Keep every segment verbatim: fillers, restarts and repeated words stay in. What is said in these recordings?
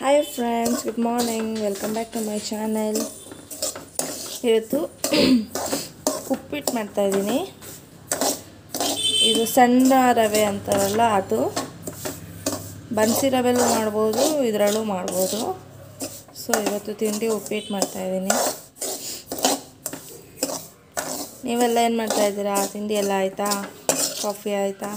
Hi friends, good morning. Welcome back to my channel. ಇವತ್ತು ಉಪ್ಪಿಟ್ಟು ಮಾಡ್ತಾ ಇದ್ದೀನಿ. ಇದು ಸಣ್ಣ ರವೆ ಅಂತಾರಲ್ಲ ಅದು. ಬನ್ಸಿ ರವೆಲ್ಲೂ ಮಾಡ್ಬೋದು, ಇದರಲ್ಲೂ ಮಾಡ್ಬೋದು. ಸೊ ಇವತ್ತು ತಿಂಡಿ ಉಪ್ಪಿಟ್ಟು ಮಾಡ್ತಾ ಇದ್ದೀನಿ. ನೀವೆಲ್ಲ ಏನು ಮಾಡ್ತಾ ಇದ್ದೀರಾ? ತಿಂಡಿ ಎಲ್ಲ ಆಯ್ತಾ? ಕಾಫಿ ಆಯ್ತಾ?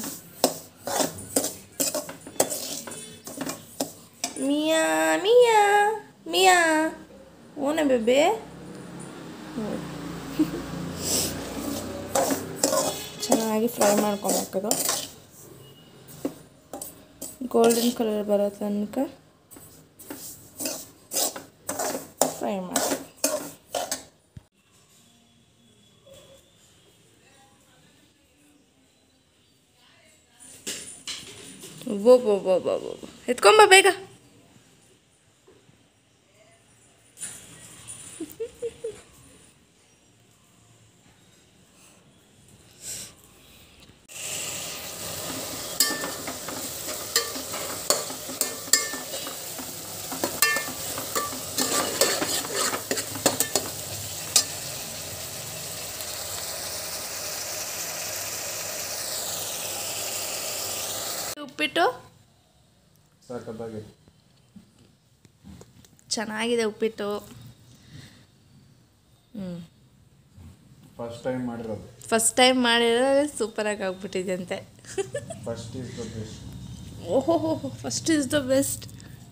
ಮಿಯಾ ಮಿಯಾ ಮಿಯಾ ಓನ ಬೇಬೆ. ಚೆನ್ನಾಗಿ ಫ್ರೈ ಮಾಡ್ಕೊಬೇಕದು. ಗೋಲ್ಡನ್ ಕಲರ್ ಬರೋ ತನಕ ಫ್ರೈ ಮಾಡಿ. ಬೋ ಬೋ ಬೋ ಬೋ ಬೋ ಎತ್ಕೊಂಬ ಬೇಗ. ಉಪ್ಪಿಟ್ಟು ಚೆನ್ನಾಗಿದೆ. ಉಪ್ಪಿಟ್ಟು ಹ್ಞೂ ಫಸ್ಟ್ ಟೈಮ್ ಮಾಡಿರೋದು ಫಸ್ಟ್ ಟೈಮ್ ಮಾಡಿರೋದು ಸೂಪರಾಗಿ ಆಗ್ಬಿಟ್ಟಿದೆ ಅಂತೆ. First is the best. ಓಹೋ first is the best.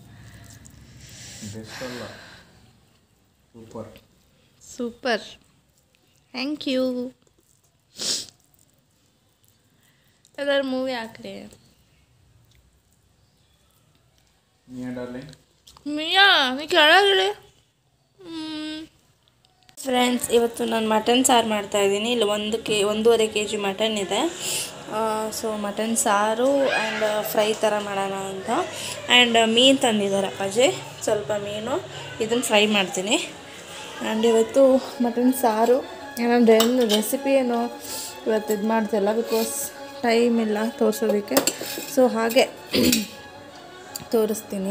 Best ಅಲ್ಲ, ಸೂಪರ್ ಸೂಪರ್. Thank you. ಯಾವ್ದಾದ್ರು ಮೂವಿ ಹಾಕ್ರಿ. ಮಿಯಾ ಡಾರ್ಲಿಂಗ್, ಮಿಯಾ ನೀ ಕೆಳಗಿಳಿ. ಫ್ರೆಂಡ್ಸ್, ಇವತ್ತು ನಾನು ಮಟನ್ ಸಾರು ಮಾಡ್ತಾಯಿದ್ದೀನಿ. ಇಲ್ಲಿ ಒಂದು ಕೆ ಒಂದೂವರೆ ಕೆ ಜಿ ಮಟನ್ ಇದೆ. ಸೊ ಮಟನ್ ಸಾರು ಆ್ಯಂಡ್ ಫ್ರೈ ಥರ ಮಾಡೋಣ ಅಂತ. ಆ್ಯಂಡ್ ಮೀನು ತಂದಿದ್ದಾರೆ ಅಪ್ಪಾಜಿ, ಸ್ವಲ್ಪ ಮೀನು. ಇದನ್ನು ಫ್ರೈ ಮಾಡ್ತೀನಿ. ಆ್ಯಂಡ್ ಇವತ್ತು ಮಟನ್ ಸಾರು ಏನಂದರೆ ಏನು ರೆಸಿಪಿ ಏನು ಇವತ್ತು ಇದು ಮಾಡ್ತಿಲ್ಲ, ಬಿಕಾಸ್ ಟೈಮ್ ಇಲ್ಲ ತೋರಿಸೋದಕ್ಕೆ. ಸೊ ಹಾಗೆ ತೋರಿಸ್ತೀನಿ.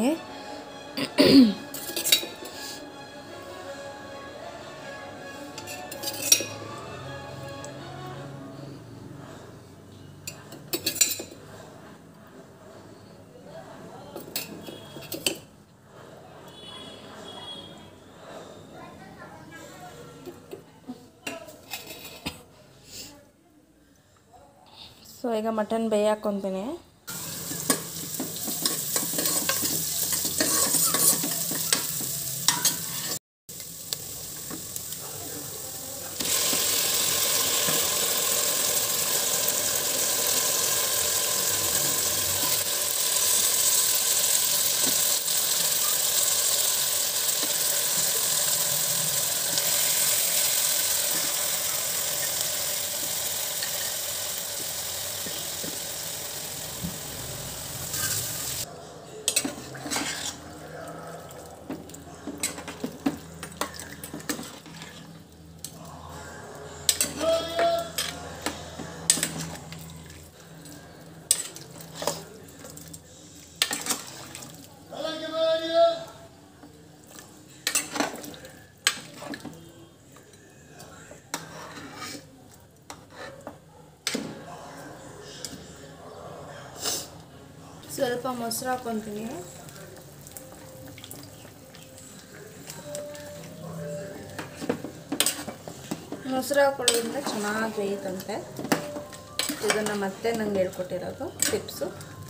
ಸೊ ಈಗ ಮಟನ್ ಬೇಯಾಕೊಂತೀನಿ. ಸ್ವಲ್ಪ ಮೊಸರು ಹಾಕ್ಕೊತೀನಿ. ಮೊಸರು ಹಾಕೊಳ್ಳೋದ್ರಿಂದ ಚೆನ್ನಾಗಿ ಬೇಯುತ್ತಂತೆ. ಇದನ್ನು ಮತ್ತೆ ನಂಗೆ ಹೇಳ್ಕೊಟ್ಟಿರೋದು ಟಿಪ್ಸು.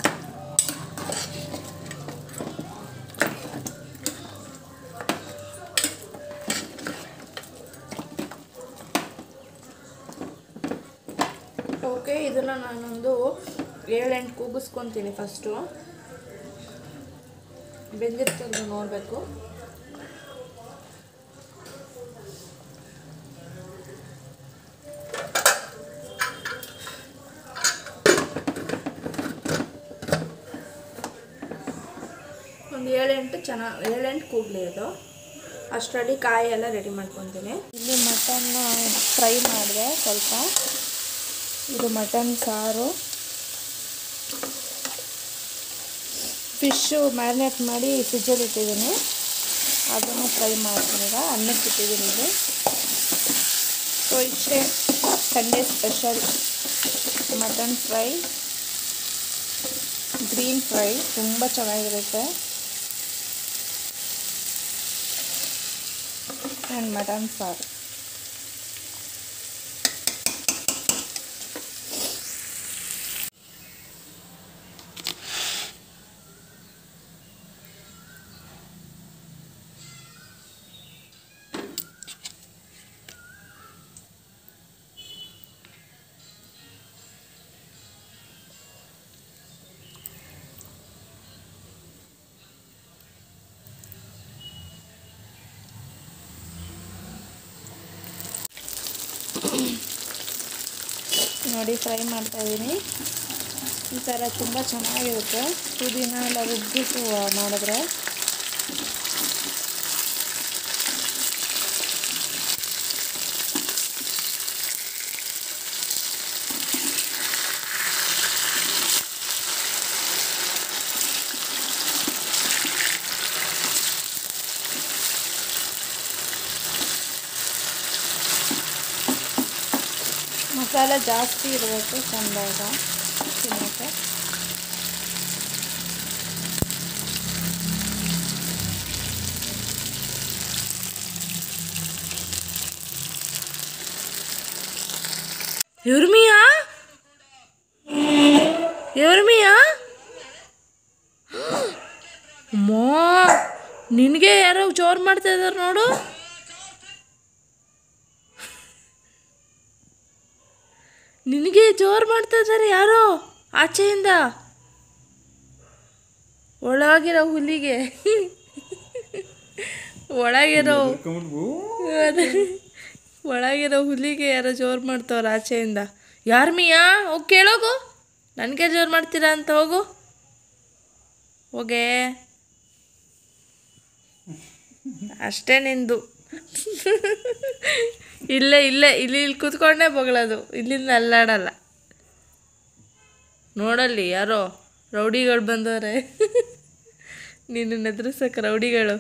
ಓಕೆ, ಇದನ್ನು ನಾನೊಂದು ಏಳೆಂಟು ಕೂಗಿಸ್ಕೊತೀನಿ. ಫಸ್ಟು ಬೆಂದಿರ್ತದೆ ನೋಡಬೇಕು. ಒಂದು ಏಳೆಂಟು ಚೆನ್ನಾಗಿ ಏಳೆಂಟು ಕೂಗಲಿ. ಅದು ಅಷ್ಟರಲ್ಲಿ ಕಾಯಿ ಎಲ್ಲ ರೆಡಿ ಮಾಡ್ಕೊತೀನಿ. ಇಲ್ಲಿ ಮಟನ್ನ ಫ್ರೈ ಮಾಡಿದೆ ಸ್ವಲ್ಪ. ಇದು ಮಟನ್ ಸಾರು. ಫಿಶ್ಶು ಮ್ಯಾರಿನೇಟ್ ಮಾಡಿ ಫ್ರಿಜ್ಜಲ್ಲಿ ಇಟ್ಟಿದ್ದೀನಿ, ಅದನ್ನು ಫ್ರೈ ಮಾಡ್ತೀನಿ. ಈಗ ಅನ್ನಕ್ಕೆ ಇಟ್ಟಿದ್ದೀನಿ ಇದು. ಸೊ ಇಷ್ಟೇ Sunday special mutton fry, green fry ತುಂಬ ಚೆನ್ನಾಗಿರುತ್ತೆ. ಆ್ಯಂಡ್ ಮಟನ್ ಸಾರು. ನೋಡಿ ಫ್ರೈ ಮಾಡ್ತಾಯಿದ್ದೀನಿ. ಈ ಥರ ತುಂಬ ಚೆನ್ನಾಗಿರುತ್ತೆ ಪುದೀನ ಎಲ್ಲ ರುಬ್ಬಿಟ್ಟು ಮಾಡಿದ್ರೆ. ಮಸಾಲೆ ಜಾಸ್ತಿ ಇರಬೇಕು ಚೆಂದಾಗ ತಿನ್ನೋಕ್ಕೆ. ಯುರ್ಮಿಯಾ ಯುರ್ಮಿಯಾ ಮೋ ನಿನಗೆ ಯಾರೋ ಜೋರು ಮಾಡ್ತಾ ಇದ್ದಾರೆ ನೋಡು. ನಿನಗೆ ಜೋರು ಮಾಡ್ತಾ ಇದ್ದಾರೆ ಯಾರೋ ಆಚೆಯಿಂದ. ಒಳಗಿರೋ ಹುಲಿಗೆ ಒಳಗಿರೋ ಒಳಗಿರೋ ಹುಲಿಗೆ ಯಾರೋ ಜೋರು ಮಾಡ್ತವ್ರು ಆಚೆಯಿಂದ. ಯಾರ್ಮಿಯಾ ಹೋಗಿ ಕೇಳೋಗು, ನನಗೆ ಜೋರು ಮಾಡ್ತೀರಾ ಅಂತ. ಹೋಗು ಹೋಗೇ, ಅಷ್ಟೇ ನಿಂದು. ಇಲ್ಲೇ ಇಲ್ಲೇ ಇಲ್ಲಿ ಇಲ್ಲಿ ಕೂತ್ಕೊಂಡೇ ಬಗಳದು, ಇಲ್ಲಿಂದ ಅಲ್ಲಾಡಲ್ಲ. ನೋಡಲ್ಲಿ ಯಾರೋ ರೌಡಿಗಳು ಬಂದವ್ರೆ ನಿನ್ನನ್ನು ಎದುರಿಸಕ್ಕೆ. ರೌಡಿಗಳು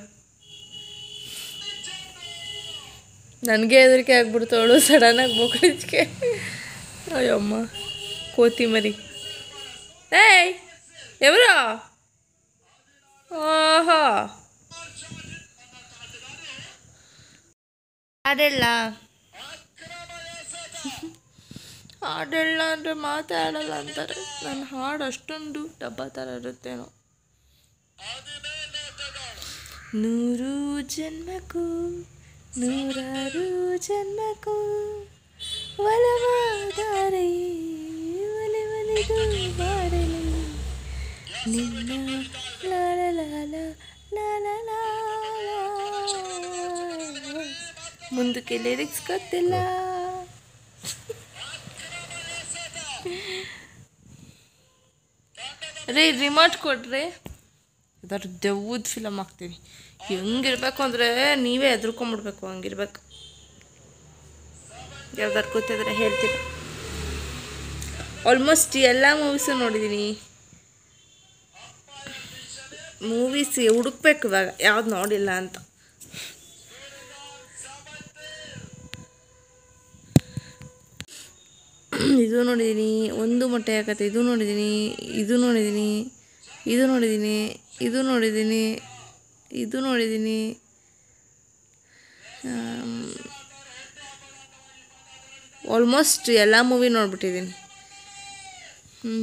ನನಗೆ ಹೆದರಿಕೆ ಆಗ್ಬಿಡ್ತವಳು ಸಡನ್ನಾಗಿ ಬೊಗಳಿದ್ಕೆ. ಅಯ್ಯಮ್ಮ ಕೋತಿ ಮರಿ. ಏಯ್ ఎవరు? ಓಹೋ ಹಾಡೆಲ್ಲ ಹಾಡೆಲ್ಲ ಅಂದರೆ ಮಾತಾಡಲ್ಲ ಅಂತಾರೆ. ನನ್ನ ಹಾಡು ಅಷ್ಟೊಂದು ಡಬ್ಬ ಥರ ಇರುತ್ತೇನೋ. ನೂರು ಜನ್ಮಕ್ಕೂ ನೂರಾರು ಜನ್ಮಕ್ಕೂ ಒಲವಾದರೆ ಒಲೆ ಒಲೆಗೂ ಮಾಡಲಿ ನಿನ್ನ ಲಾಲ ಲಾಲ ಲಾಲ ಲಾಲ. ಮುಂದಕ್ಕೆ ಲಿರಿಕ್ಸ್ ಗೊತ್ತಿಲ್ಲ. ರೀ ರಿಮೋಟ್ ಕೊಡ್ರಿ, ಇದಾದ್ರು ದೆವ್ವದ ಫಿಲಮ್ ಹಾಕ್ತೀವಿ. ಹೆಂಗಿರ್ಬೇಕು ಅಂದರೆ ನೀವೇ ಹೆದರ್ಕೊಂಬಿಡ್ಬೇಕು, ಹಂಗಿರ್ಬೇಕು. ಯಾವ್ದಾರು ಕೂತಿದ್ರೆ ಹೇಳ್ತೀರ. ಆಲ್ಮೋಸ್ಟ್ ಎಲ್ಲ ಮೂವೀಸು ನೋಡಿದ್ದೀನಿ. ಮೂವೀಸ್ ಹುಡುಕ್ಬೇಕು ಇವಾಗ ಯಾವ್ದು ನೋಡಿಲ್ಲ ಅಂತ. ಇದು ನೋಡಿದ್ದೀನಿ, ಒಂದು ಮೊಟ್ಟೆ ಹಾಕತ್ತೆ, ಇದು ನೋಡಿದ್ದೀನಿ, ಇದು ನೋಡಿದ್ದೀನಿ, ಇದು ನೋಡಿದ್ದೀನಿ, ಇದು ನೋಡಿದ್ದೀನಿ, ಇದು ನೋಡಿದ್ದೀನಿ. ಆಲ್ಮೋಸ್ಟ್ ಎಲ್ಲ ಮೂವಿ ನೋಡ್ಬಿಟ್ಟಿದ್ದೀನಿ. ಹ್ಞೂ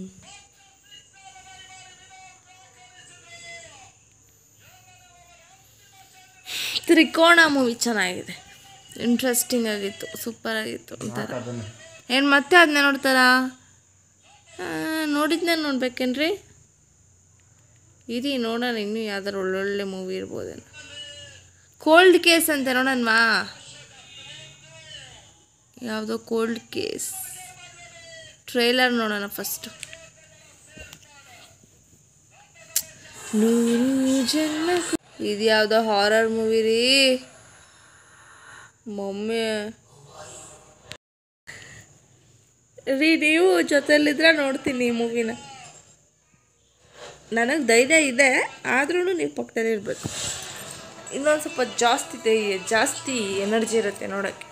ತ್ರಿಕೋಣ ಮೂವಿ ಚೆನ್ನಾಗಿದೆ, ಇಂಟ್ರೆಸ್ಟಿಂಗ್ ಆಗಿತ್ತು, ಸೂಪರ್ ಆಗಿತ್ತು ಒಂಥರ. ಏನು ಮತ್ತೆ ಅದನ್ನ ನೋಡ್ತಾರಾ? ನೋಡಿದ್ನ ನೋಡ್ಬೇಕೇನ್ರಿ? ಇರಿ ನೋಡೋಣ, ಇನ್ನೂ ಯಾವ್ದಾರು ಒಳ್ಳೊಳ್ಳೆ ಮೂವಿ ಇರ್ಬೋದೇನೋ. ಕೋಲ್ಡ್ ಕೇಸ್ ಅಂತ ನೋಡೋಣವಾ? ಯಾವುದೋ ಕೋಲ್ಡ್ ಕೇಸ್ ಟ್ರೈಲರ್ ನೋಡೋಣ ಫಸ್ಟು. ನೂರು ಜನ್ಮ ಇದು ಯಾವುದೋ ಹಾರರ್ ಮೂವಿ ರೀ ಮಮ್ಮಿ. ರೀ ನೀವು ಜೊತೆಲಿದ್ರೆ ನೋಡ್ತೀನಿ ಈ ಮೂವಿನ. ನನಗೆ ಧೈರ್ಯ ಇದೆ, ಆದ್ರೂ ನೀವು ಪಕ್ಕದಲ್ಲಿ ಇರಬೇಕು. ಇನ್ನೊಂದು ಸ್ವಲ್ಪ ಜಾಸ್ತಿ ಧೈರ್ಯ ಜಾಸ್ತಿ ಎನರ್ಜಿ ಇರುತ್ತೆ ನೋಡೋಕ್ಕೆ.